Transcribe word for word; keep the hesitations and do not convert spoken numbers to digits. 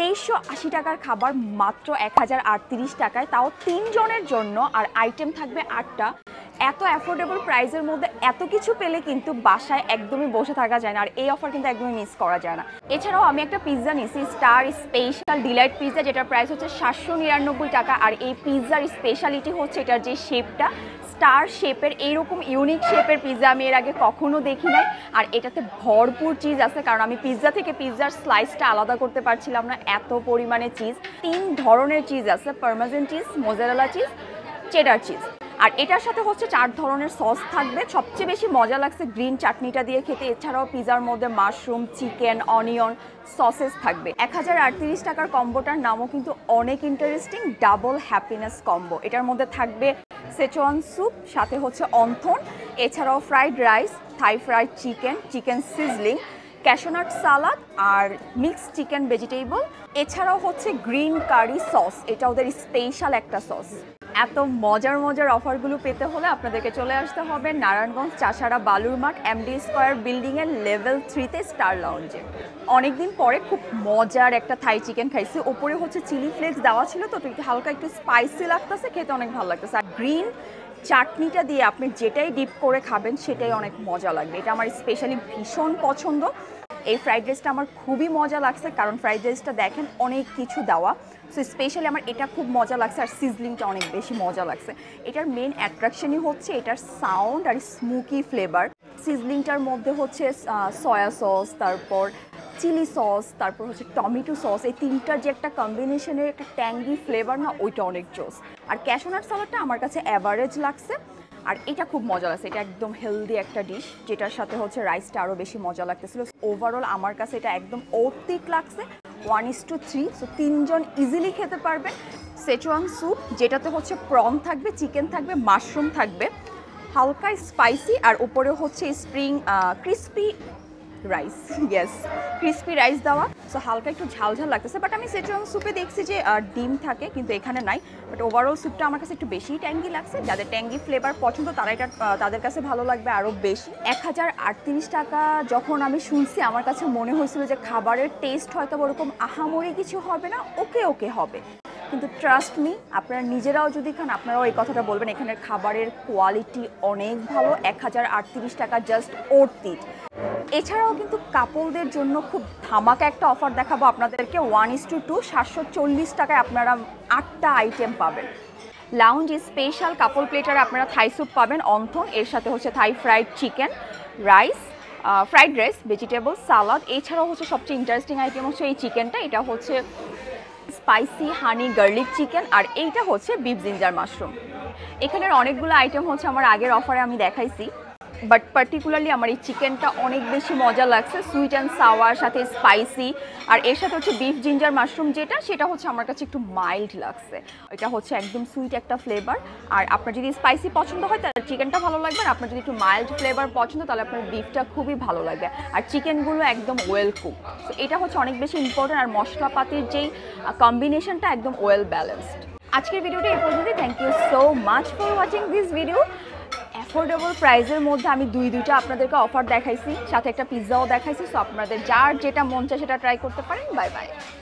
তেইশশো আশি টাকার খাবার মাত্র এক হাজার আটত্রিশ টাকায়, তাও তিনজনের জন্য, আর আইটেম থাকবে আটটা। এত অ্যাফোর্ডেবল প্রাইসের মধ্যে এত কিছু পেলে কিন্তু বাসায় একদমই বসে থাকা যায় না, আর এই অফার কিন্তু একদমই মিস করা যায় না। এছাড়াও আমি একটা পিৎজা নিয়েছি, স্টার স্পেশাল ডিলাইট পিৎজা, যেটার প্রাইস হচ্ছে সাতশো নিরানব্বই টাকা। আর এই পিৎজার স্পেশালিটি হচ্ছে এটার যে শেপটা, স্টার শেপের, এইরকম ইউনিক শেপের পিৎজা আমি এর আগে কখনো দেখি নাই। আর এটাতে ভরপুর চিজ আছে, কারণ আমি পিৎজা থেকে পিৎজার স্লাইসটা আলাদা করতে পারছিলাম না, এত পরিমাণে চিজ। তিন ধরনের চিজ আছে, parmesan cheese, mozzarella cheese, cheddar cheese. আর এটার সাথে হচ্ছে চার ধরনের সস থাকবে। সবচেয়ে বেশি মজা লাগছে গ্রিন চাটনিটা দিয়ে খেতে। এছাড়াও পিৎজার মধ্যে মাশরুম, চিকেন, অনিয়ন, সসেস থাকবে। এক হাজার আটত্রিশ টাকার কম্বোটার নামও কিন্তু অনেক ইন্টারেস্টিং, ডাবল হ্যাপিনেস কম্বো। এটার মধ্যে থাকবে সেচুয়ান স্যুপ, সাথে হচ্ছে অন্থন, এছাড়াও fried rice, Thai fried chicken, chicken sizzling, cashew nut salad আর মিক্সড চিকেন ভেজিটেবল। এছাড়াও হচ্ছে গ্রিন কারি সস, এটা ওদের স্পেশাল একটা সস। এত মজার মজার অফারগুলো পেতে হলে আপনাদেরকে চলে আসতে হবে নারায়ণগঞ্জ চাষারা বালুর মাঠ এমডি স্কোয়ার বিল্ডিংয়ের লেভেল থ্রিতে স্টার লাউঞ্জে। অনেকদিন পরে খুব মজার একটা থাই চিকেন খাইছি, ওপরে হচ্ছে চিলি ফ্লেক্স দেওয়া ছিল, তো হালকা একটু স্পাইসি লাগতেছে, খেতে অনেক ভালো লাগতেছে। আর গ্রিন চাটনিটা দিয়ে আপনি যেটাই ডিপ করে খাবেন সেটাই অনেক মজা লাগবে, এটা আমার স্পেশালি ভীষণ পছন্দ। এই ফ্রাইড রাইসটা আমার খুবই মজা লাগছে, কারণ ফ্রাইড রাইসটা দেখেন অনেক কিছু দেওয়া, সো স্পেশালি আমার এটা খুব মজা লাগছে। আর সিজলিংটা অনেক বেশি মজা লাগছে। এটার মেন অ্যাট্রাকশনই হচ্ছে এটার সাউন্ড আর স্মোকি ফ্লেভার। সিজলিংটার মধ্যে হচ্ছে সয়া সস, তারপর চিলি সস, তারপর হচ্ছে টমেটো সস, এই তিনটার যে একটা কম্বিনেশনের একটা ট্যাঙ্গি ফ্লেভার না, ওইটা অনেক জোস। আর ক্যাশনাট সালাডটা আমার কাছে অ্যাভারেজ লাগছে, আর এটা খুব মজা লাগছে। এটা একদম হেলদি একটা ডিশ, যেটার সাথে হচ্ছে রাইসটা আরও বেশি মজা লাগতেছিল। ওভারঅল আমার কাছে এটা একদম অতিক লাগছে, one is two three, so তিনজন ইজিলি খেতে পারবেন। সেচুয়ান স্যুপ, যেটাতে হচ্ছে প্রন থাকবে, চিকেন থাকবে, মাশরুম থাকবে, হালকা স্পাইসি, আর উপরে হচ্ছে spring crispy rice, yes crispy rice দেওয়া, সো হালকা একটু ঝাল ঝাল লাগতেছে। বাট আমি সেচুয়ান স্যুপে দেখছি যে ডিম থাকে, কিন্তু এখানে নাই। বাট ওভারঅল স্যুপটা আমার কাছে একটু বেশি ট্যাঙ্গি লাগছে। যাদের ট্যাঙ্গি ফ্লেভার পছন্দ তারা এটা তাদের কাছে ভালো লাগবে আরও বেশি। এক হাজার আটত্রিশ টাকা যখন আমি শুনছি, আমার কাছে মনে হয়েছিল যে খাবারের টেস্ট হয়তো ওরকম আহামরি কিছু হবে না, ওকে ওকে হবে, কিন্তু ট্রাস্ট মি, আপনারা নিজেরাও যদি খান আপনারাও এই কথাটা বলবেন, এখানের খাবারের কোয়ালিটি অনেক ভালো। এক হাজার আটত্রিশ টাকা জাস্ট অর্থ। এছাড়াও কিন্তু কাপলদের জন্য খুব ধামাকা একটা অফার দেখাবো আপনাদেরকে, ওয়ান ইস টু টু, সাতশো চল্লিশ টাকায় আপনারা আটটা আইটেম পাবেন। লাউঞ্জ স্পেশাল কাপল প্লেটারে আপনারা থাই স্যুপ পাবেন, অন্থন, এর সাথে হচ্ছে Thai fried chicken, rice, fried rice, vegetable, salad. এছাড়াও হচ্ছে সবচেয়ে ইন্টারেস্টিং আইটেম হচ্ছে এই চিকেনটা, এটা হচ্ছে স্পাইসি হানি গার্লিক চিকেন, আর এইটা হচ্ছে বিফ জিঞ্জার মাশরুম। এখানের অনেকগুলো আইটেম হচ্ছে আমার আগের অফারে আমি দেখাইছি, বাট পার্টিকুলারলি আমার এই চিকেনটা অনেক বেশি মজা লাগছে, সুইট অ্যান্ড সাওয়ার সাথে স্পাইসি। আর এর সাথে হচ্ছে বিফ জিঞ্জার মাশরুম, যেটা সেটা হচ্ছে আমার কাছে একটু মাইল্ড লাগছে, এটা হচ্ছে একদম সুইট একটা ফ্লেভার। আর আপনার যদি স্পাইসি পছন্দ হয় তাহলে চিকেনটা ভালো লাগবে, আর আপনার যদি একটু মাইল্ড ফ্লেভার পছন্দ তাহলে আপনার বিফটা খুবই ভালো লাগবে। আর চিকেনগুলো একদম ওয়েল কুক, তো এটা হচ্ছে অনেক বেশি ইম্পর্টেন্ট। আর মশলাপাতির যেই কম্বিনেশনটা একদম ওয়েল ব্যালেন্সড। আজকের ভিডিওটা এই পর্যন্তই। Thank you so much for watching this video. Affordable প্রাইসের মধ্যে আমি দুই দুইটা আপনাদেরকে অফার দেখাইছি, সাথে একটা পিৎজাও দেখাইছি, সো আপনাদের যার যেটা মন চায় সেটা ট্রাই করতে পারেন। Bye by.